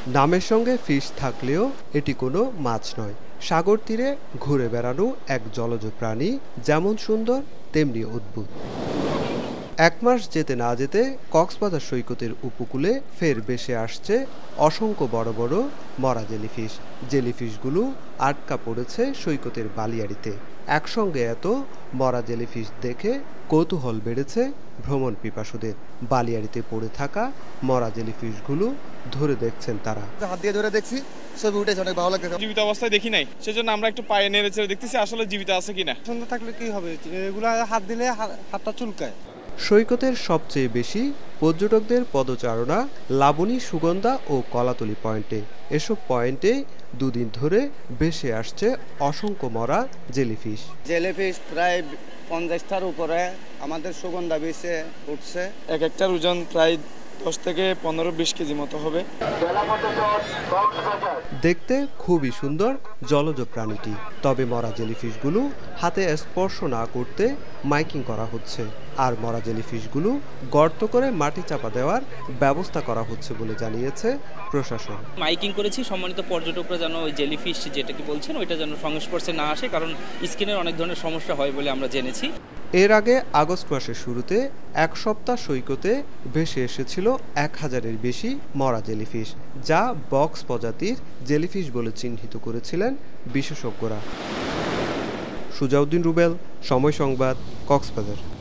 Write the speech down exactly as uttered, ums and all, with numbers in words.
নামের সঙ্গে ফিশ থাকলেও এটি কোনো মাছ নয়, সাগর তীরে ঘুরে বেড়ানো এক জলজ প্রাণী, যেমন সুন্দর তেমনি অদ্ভুত। এক মাস যেতে না যেতে কক্সবাজার সৈকতের উপকূলে ফের ভেসে আসছে অসংখ্য বড় বড় মরা জেলিফিশ। জেলিফিশগুলো আটকা পড়েছে সৈকতের বালিয়াড়িতে। একসঙ্গে এত মরা জেলিফিশ দেখে কৌতূহল বেড়েছে ভ্রমণ পিপাসুদের। বালিয়াড়িতে পড়ে থাকা মরা জেলিফিশগুলো ধরে দেখছেন তারা। হাত দিয়ে ধরে দেখছি, ছবি উঠেছে, অনেক ভালো লাগছে। জীবিত অবস্থায় দেখি নাই, সেজন্য আমরা একটু পায়ে নেড়ে চেড়ে দেখতেছি আসলে জীবিত আছে কিনা। সুন্দর থাকলে কি হবে, এগুলা হাত দিলে হাতটা চুলকায়। সৈকতের সবচেয়ে বেশি পর্যটকদের পদচারণা লাবণী, সুগন্ধা ও কলাতলি পয়েন্টে। এসব পয়েন্টে দুদিন ধরে ভেসে আসছে অসংখ্য মরা জেলিফিশ। জেলিফিশ প্রায় পঞ্চাশটার উপরে আমাদের সুগন্ধা বিচে উঠছে। এক একটার ওজন প্রায় দশ থেকে পনেরো বিশ কেজি মতো হবে। দেখতে খুবই সুন্দর জলজ প্রাণীটি, তবে মরা জেলিফিশগুলো হাতে স্পর্শ না করতে মাইকিং করা হচ্ছে, আর মরা জেলিফিশগুলো গর্ত করে মাটি চাপা দেওয়ার ব্যবস্থা করা হচ্ছে বলে জানিয়েছে প্রশাসন। মাইকিং করেছি সম্মানিত পর্যটকরা যেন ওই জেলিফিশ যেটা কি বলছেন ওইটা যেন সংস্পর্শে না আসে, কারণ স্কিনের অনেক ধরনের সমস্যা হয় বলে আমরা জেনেছি। এর আগে আগস্ট মাসের শুরুতে এক সপ্তাহ সৈকতে ভেসে এসেছিল এক হাজারের বেশি মরা জেলিফিশ, যা বক্স প্রজাতির জেলিফিশ বলে চিহ্নিত করেছিলেন বিশেষজ্ঞরা। সুজাউদ্দিন রুবেল, সময় সংবাদ, কক্সবাজার।